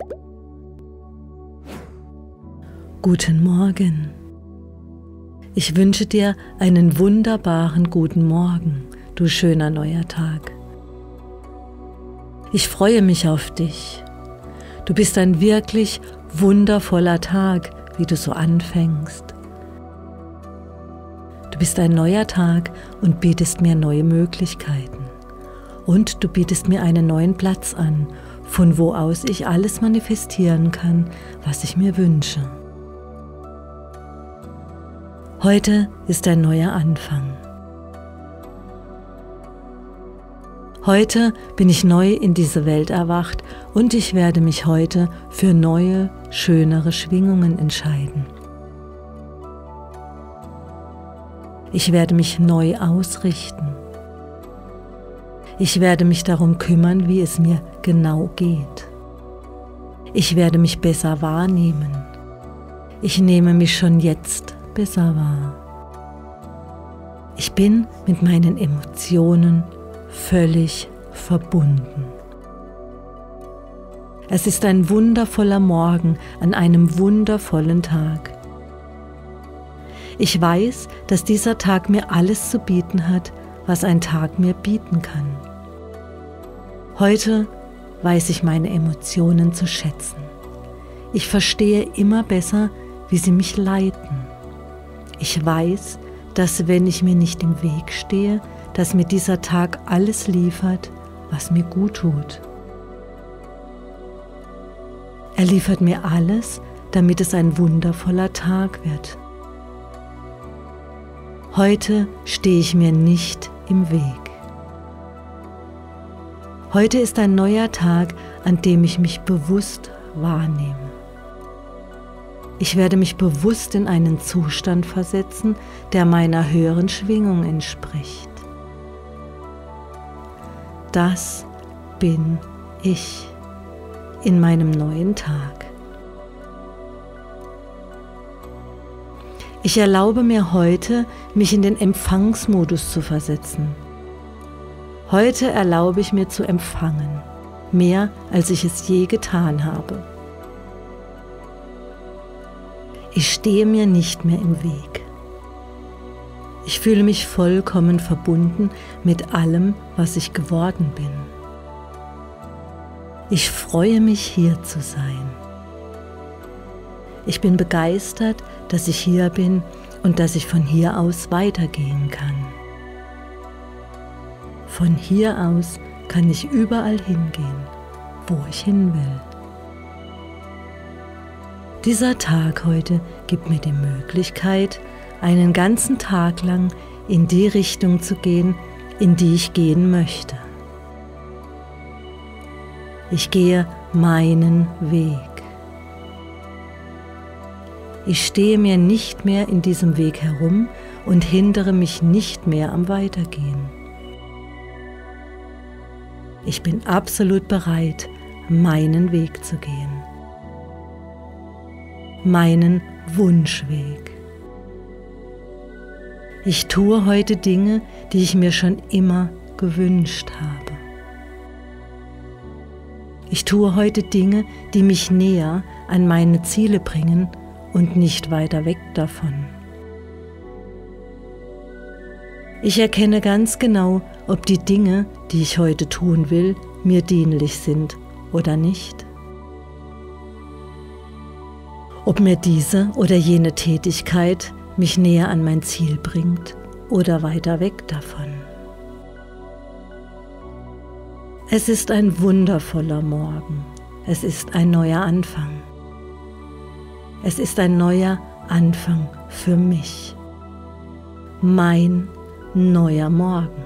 Guten Morgen. Ich wünsche dir einen wunderbaren guten Morgen, du schöner neuer Tag. Ich freue mich auf dich. Du bist ein wirklich wundervoller Tag, wie du so anfängst. Du bist ein neuer Tag und bietest mir neue Möglichkeiten. Und du bietest mir einen neuen Platz an, von wo aus ich alles manifestieren kann, was ich mir wünsche. Heute ist ein neuer Anfang. Heute bin ich neu in diese Welt erwacht und ich werde mich heute für neue, schönere Schwingungen entscheiden. Ich werde mich neu ausrichten. Ich werde mich darum kümmern, wie es mir genau geht. Ich werde mich besser wahrnehmen. Ich nehme mich schon jetzt besser wahr. Ich bin mit meinen Emotionen völlig verbunden. Es ist ein wundervoller Morgen an einem wundervollen Tag. Ich weiß, dass dieser Tag mir alles zu bieten hat, was ein Tag mir bieten kann. Heute weiß ich meine Emotionen zu schätzen. Ich verstehe immer besser, wie sie mich leiten. Ich weiß, dass wenn ich mir nicht im Weg stehe, dass mir dieser Tag alles liefert, was mir gut tut. Er liefert mir alles, damit es ein wundervoller Tag wird. Heute stehe ich mir nicht im Weg. Heute ist ein neuer Tag, an dem ich mich bewusst wahrnehme. Ich werde mich bewusst in einen Zustand versetzen, der meiner höheren Schwingung entspricht. Das bin ich in meinem neuen Tag. Ich erlaube mir heute, mich in den Empfangsmodus zu versetzen. Heute erlaube ich mir zu empfangen, mehr als ich es je getan habe. Ich stehe mir nicht mehr im Weg. Ich fühle mich vollkommen verbunden mit allem, was ich geworden bin. Ich freue mich, hier zu sein. Ich bin begeistert, dass ich hier bin und dass ich von hier aus weitergehen kann. Von hier aus kann ich überall hingehen, wo ich hin will. Dieser Tag heute gibt mir die Möglichkeit, einen ganzen Tag lang in die Richtung zu gehen, in die ich gehen möchte. Ich gehe meinen Weg. Ich stehe mir nicht mehr in diesem Weg herum und hindere mich nicht mehr am Weitergehen. Ich bin absolut bereit, meinen Weg zu gehen. Meinen Wunschweg. Ich tue heute Dinge, die ich mir schon immer gewünscht habe. Ich tue heute Dinge, die mich näher an meine Ziele bringen und nicht weiter weg davon. Ich erkenne ganz genau, ob die Dinge, die ich heute tun will, mir dienlich sind oder nicht. Ob mir diese oder jene Tätigkeit mich näher an mein Ziel bringt oder weiter weg davon. Es ist ein wundervoller Morgen. Es ist ein neuer Anfang. Es ist ein neuer Anfang für mich. Mein neuer Morgen.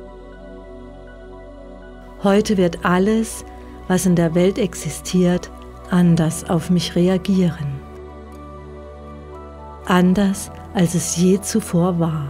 Heute wird alles, was in der Welt existiert, anders auf mich reagieren. Anders, als es je zuvor war.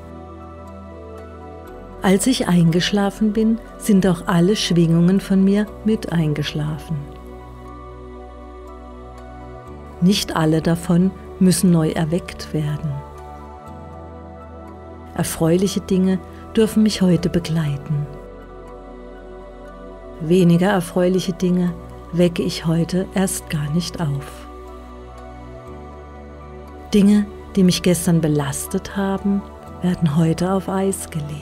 Als ich eingeschlafen bin, sind auch alle Schwingungen von mir mit eingeschlafen. Nicht alle davon müssen neu erweckt werden. Erfreuliche Dinge dürfen mich heute begleiten. Weniger erfreuliche Dinge wecke ich heute erst gar nicht auf. Dinge, die mich gestern belastet haben, werden heute auf Eis gelegt.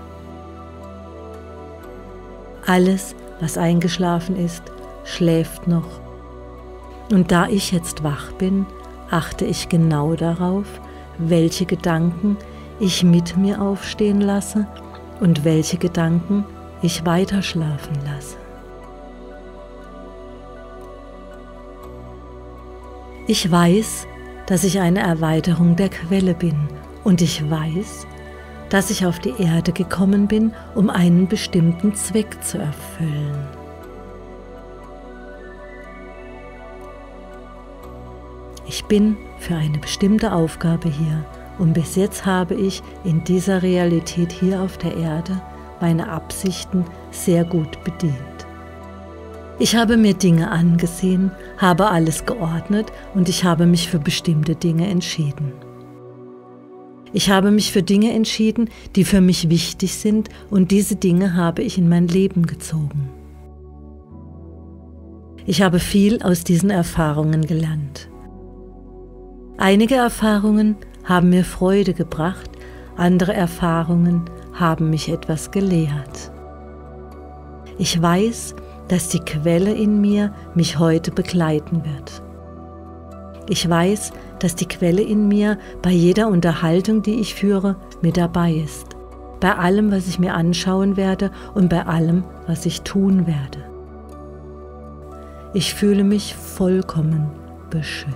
Alles, was eingeschlafen ist, schläft noch. Und da ich jetzt wach bin, achte ich genau darauf, welche Gedanken ich mit mir aufstehen lasse und welche Gedanken ich weiter schlafen lasse. Ich weiß, dass ich eine Erweiterung der Quelle bin und ich weiß, dass ich auf die Erde gekommen bin, um einen bestimmten Zweck zu erfüllen. Ich bin für eine bestimmte Aufgabe hier und bis jetzt habe ich in dieser Realität hier auf der Erde meine Absichten sehr gut bedient. Ich habe mir Dinge angesehen, habe alles geordnet und ich habe mich für bestimmte Dinge entschieden. Ich habe mich für Dinge entschieden, die für mich wichtig sind und diese Dinge habe ich in mein Leben gezogen. Ich habe viel aus diesen Erfahrungen gelernt. Einige Erfahrungen haben mir Freude gebracht, andere Erfahrungen haben mich etwas gelehrt. Ich weiß, dass die Quelle in mir mich heute begleiten wird. Ich weiß, dass die Quelle in mir bei jeder Unterhaltung, die ich führe, mit dabei ist. Bei allem, was ich mir anschauen werde und bei allem, was ich tun werde. Ich fühle mich vollkommen beschützt.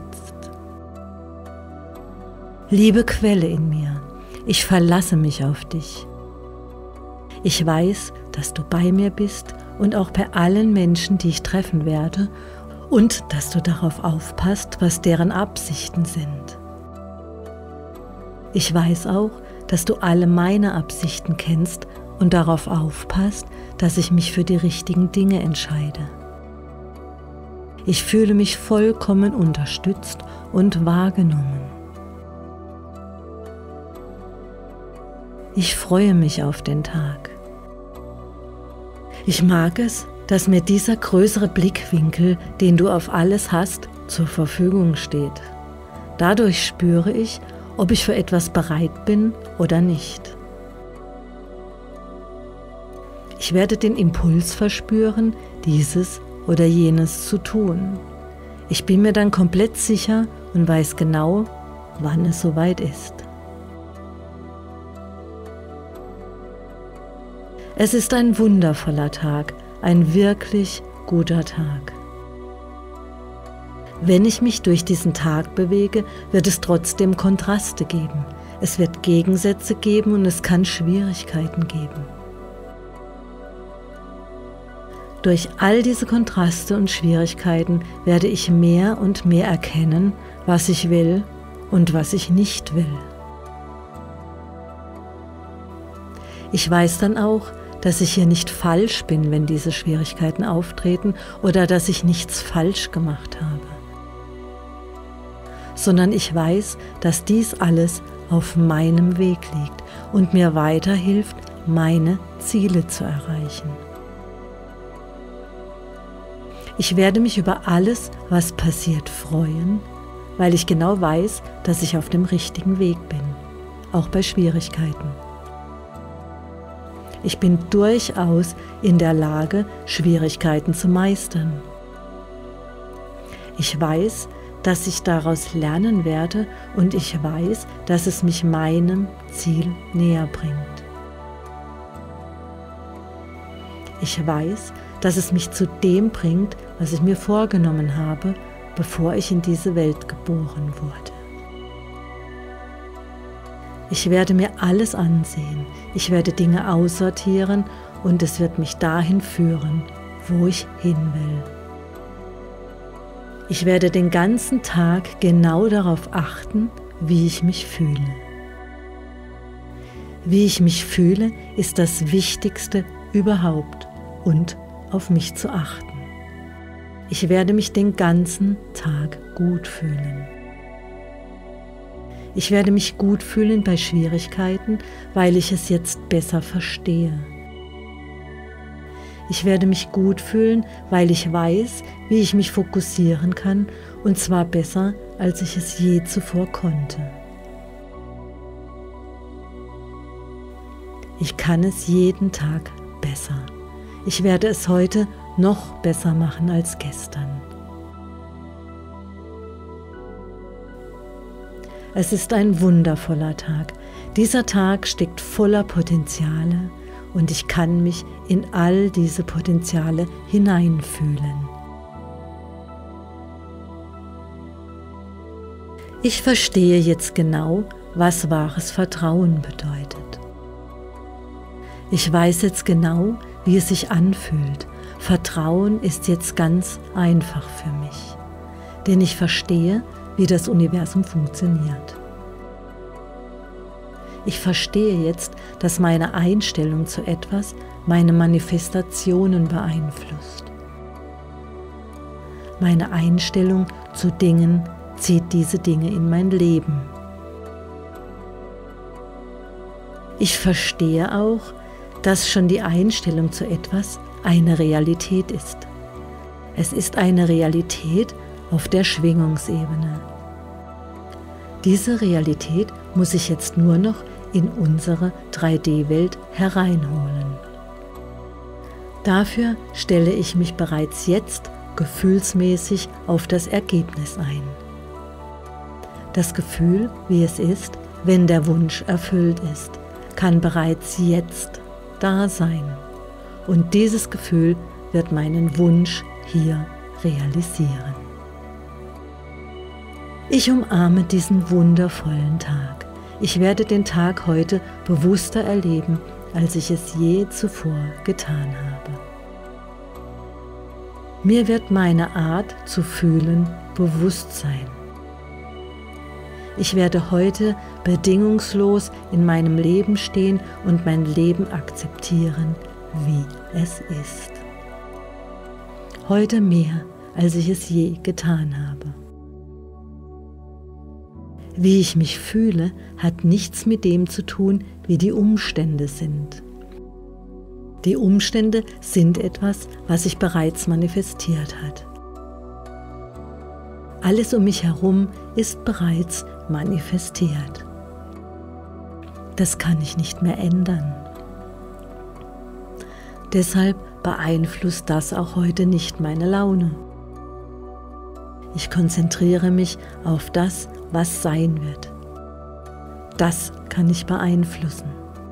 Liebe Quelle in mir, ich verlasse mich auf dich. Ich weiß, dass du bei mir bist und auch bei allen Menschen, die ich treffen werde, und dass du darauf aufpasst, was deren Absichten sind. Ich weiß auch, dass du alle meine Absichten kennst und darauf aufpasst, dass ich mich für die richtigen Dinge entscheide. Ich fühle mich vollkommen unterstützt und wahrgenommen. Ich freue mich auf den Tag. Ich mag es, dass mir dieser größere Blickwinkel, den du auf alles hast, zur Verfügung steht. Dadurch spüre ich, ob ich für etwas bereit bin oder nicht. Ich werde den Impuls verspüren, dieses oder jenes zu tun. Ich bin mir dann komplett sicher und weiß genau, wann es soweit ist. Es ist ein wundervoller Tag, ein wirklich guter Tag. Wenn ich mich durch diesen Tag bewege, wird es trotzdem Kontraste geben. Es wird Gegensätze geben und es kann Schwierigkeiten geben. Durch all diese Kontraste und Schwierigkeiten werde ich mehr und mehr erkennen, was ich will und was ich nicht will. Ich weiß dann auch, dass ich hier nicht falsch bin, wenn diese Schwierigkeiten auftreten oder dass ich nichts falsch gemacht habe, sondern ich weiß, dass dies alles auf meinem Weg liegt und mir weiterhilft, meine Ziele zu erreichen. Ich werde mich über alles, was passiert, freuen, weil ich genau weiß, dass ich auf dem richtigen Weg bin, auch bei Schwierigkeiten. Ich bin durchaus in der Lage, Schwierigkeiten zu meistern. Ich weiß, dass ich daraus lernen werde und ich weiß, dass es mich meinem Ziel näher bringt. Ich weiß, dass es mich zu dem bringt, was ich mir vorgenommen habe, bevor ich in diese Welt geboren wurde. Ich werde mir alles ansehen, ich werde Dinge aussortieren und es wird mich dahin führen, wo ich hin will. Ich werde den ganzen Tag genau darauf achten, wie ich mich fühle. Wie ich mich fühle, ist das Wichtigste überhaupt und auf mich zu achten. Ich werde mich den ganzen Tag gut fühlen. Ich werde mich gut fühlen bei Schwierigkeiten, weil ich es jetzt besser verstehe. Ich werde mich gut fühlen, weil ich weiß, wie ich mich fokussieren kann, und zwar besser, als ich es je zuvor konnte. Ich kann es jeden Tag besser. Ich werde es heute noch besser machen als gestern. Es ist ein wundervoller Tag. Dieser Tag steckt voller Potenziale und ich kann mich in all diese Potenziale hineinfühlen. Ich verstehe jetzt genau, was wahres Vertrauen bedeutet. Ich weiß jetzt genau, wie es sich anfühlt. Vertrauen ist jetzt ganz einfach für mich, denn ich verstehe, wie das Universum funktioniert. Ich verstehe jetzt, dass meine Einstellung zu etwas meine Manifestationen beeinflusst. Meine Einstellung zu Dingen zieht diese Dinge in mein Leben. Ich verstehe auch, dass schon die Einstellung zu etwas eine Realität ist. Es ist eine Realität auf der Schwingungsebene. Diese Realität muss ich jetzt nur noch in unsere 3D-Welt hereinholen. Dafür stelle ich mich bereits jetzt gefühlsmäßig auf das Ergebnis ein. Das Gefühl, wie es ist, wenn der Wunsch erfüllt ist, kann bereits jetzt da sein. Und dieses Gefühl wird meinen Wunsch hier realisieren. Ich umarme diesen wundervollen Tag. Ich werde den Tag heute bewusster erleben, als ich es je zuvor getan habe. Mir wird meine Art zu fühlen bewusst sein. Ich werde heute bedingungslos in meinem Leben stehen und mein Leben akzeptieren, wie es ist. Heute mehr, als ich es je getan habe. Wie ich mich fühle, hat nichts mit dem zu tun, wie die Umstände sind. Die Umstände sind etwas, was sich bereits manifestiert hat. Alles um mich herum ist bereits manifestiert. Das kann ich nicht mehr ändern. Deshalb beeinflusst das auch heute nicht meine Laune. Ich konzentriere mich auf das, was sein wird. Das kann ich beeinflussen.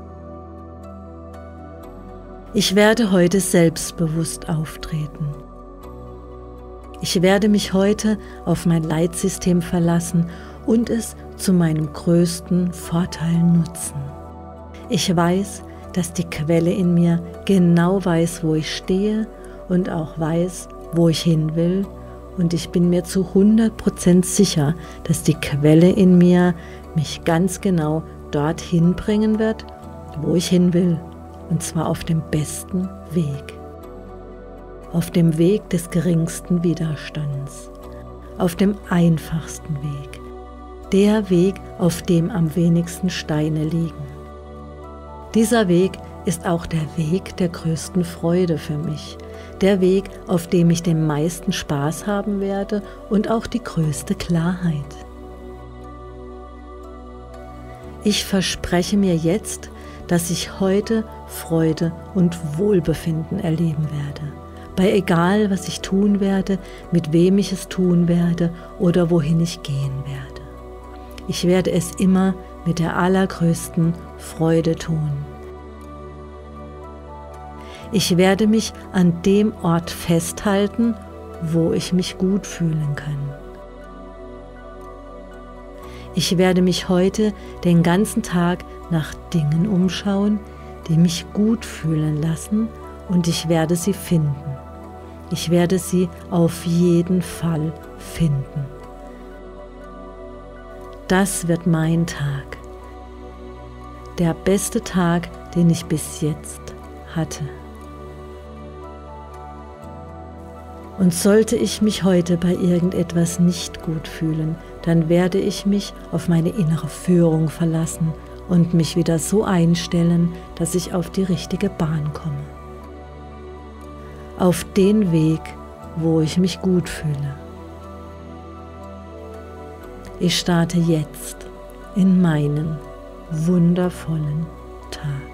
Ich werde heute selbstbewusst auftreten. Ich werde mich heute auf mein Leitsystem verlassen und es zu meinem größten Vorteil nutzen. Ich weiß, dass die Quelle in mir genau weiß, wo ich stehe und auch weiß, wo ich hin will. Und ich bin mir zu 100% sicher, dass die Quelle in mir mich ganz genau dorthin bringen wird, wo ich hin will. Und zwar auf dem besten Weg. Auf dem Weg des geringsten Widerstands. Auf dem einfachsten Weg. Der Weg, auf dem am wenigsten Steine liegen. Dieser Weg ist auch der Weg der größten Freude für mich. Der Weg, auf dem ich den meisten Spaß haben werde und auch die größte Klarheit. Ich verspreche mir jetzt, dass ich heute Freude und Wohlbefinden erleben werde. Bei egal, was ich tun werde, mit wem ich es tun werde oder wohin ich gehen werde. Ich werde es immer mit der allergrößten Freude tun. Ich werde mich an dem Ort festhalten, wo ich mich gut fühlen kann. Ich werde mich heute den ganzen Tag nach Dingen umschauen, die mich gut fühlen lassen, und ich werde sie finden. Ich werde sie auf jeden Fall finden. Das wird mein Tag. Der beste Tag, den ich bis jetzt hatte. Und sollte ich mich heute bei irgendetwas nicht gut fühlen, dann werde ich mich auf meine innere Führung verlassen und mich wieder so einstellen, dass ich auf die richtige Bahn komme. auf den Weg, wo ich mich gut fühle. Ich starte jetzt in meinen wundervollen Tag.